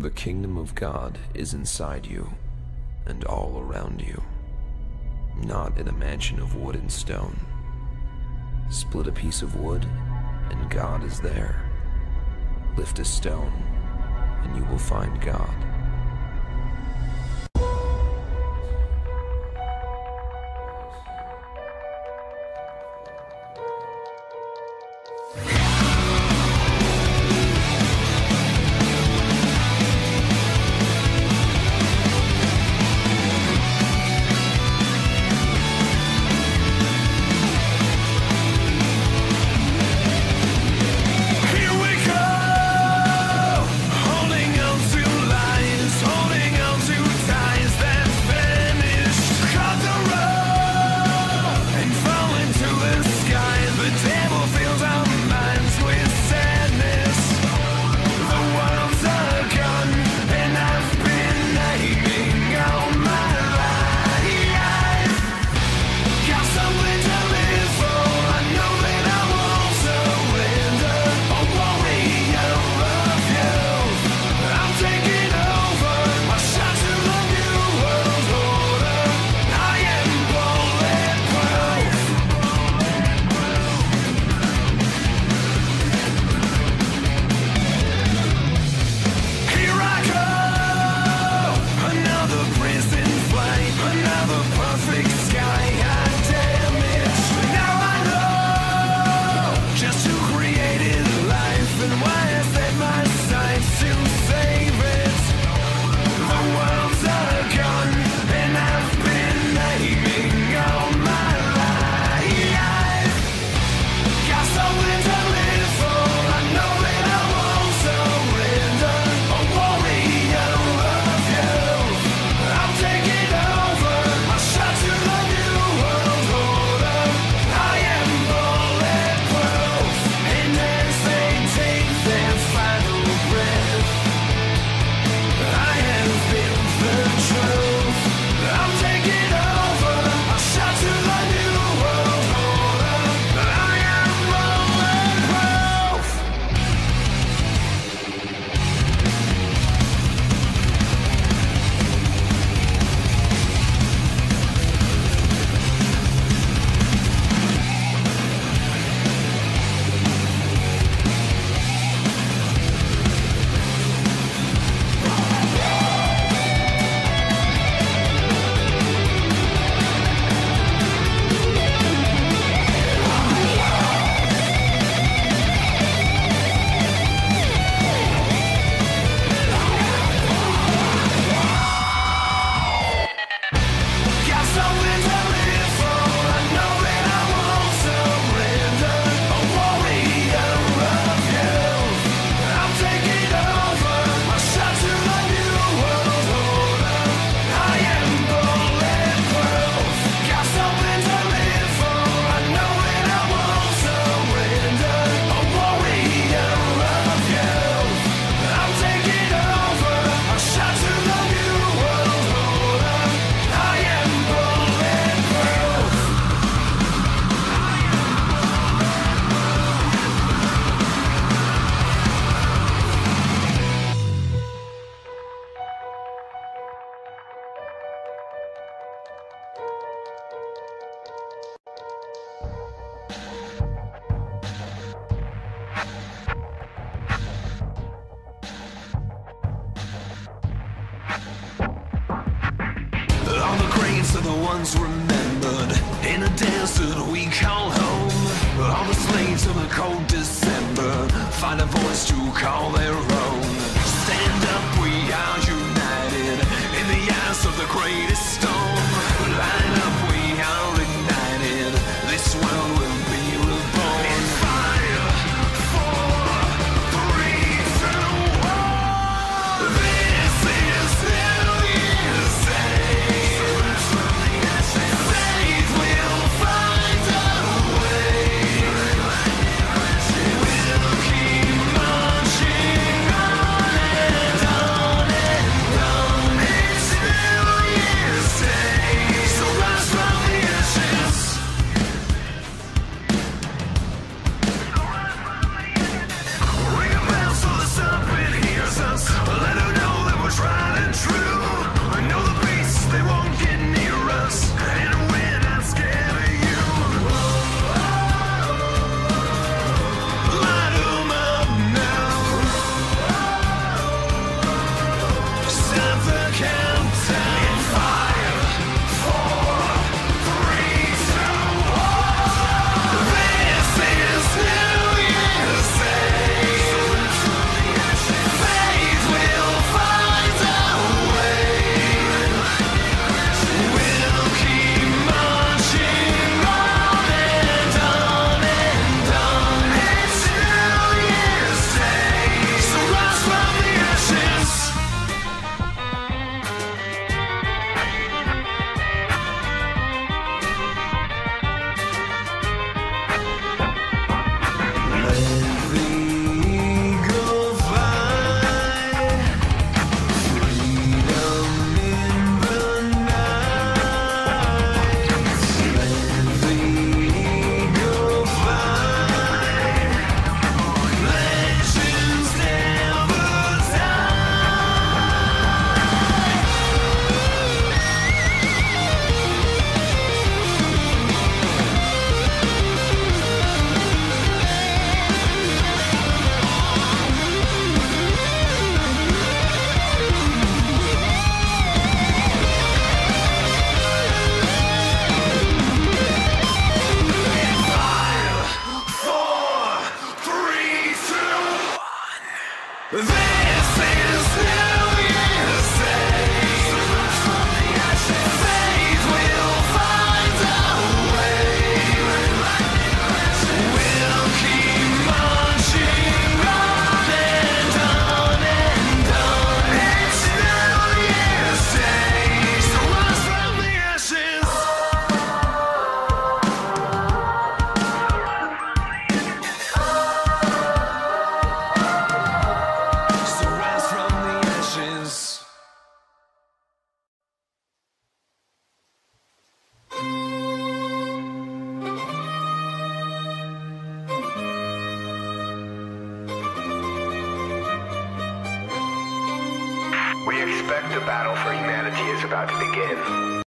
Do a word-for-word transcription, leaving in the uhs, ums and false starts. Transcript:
The kingdom of God is inside you and all around you, not in a mansion of wood and stone. Split a piece of wood, and God is there. Lift a stone, and you will find God. Remembered in a desert we call home. All the slaves of the cold December find a voice to call their own. Stand up, we are united in the eyes of the greatest storm. Line up, we are ignited. This world will be reborn. In five, four, three, two, one. This is who you say. We'll keep marching on and on and suspect the battle for humanity is about to begin.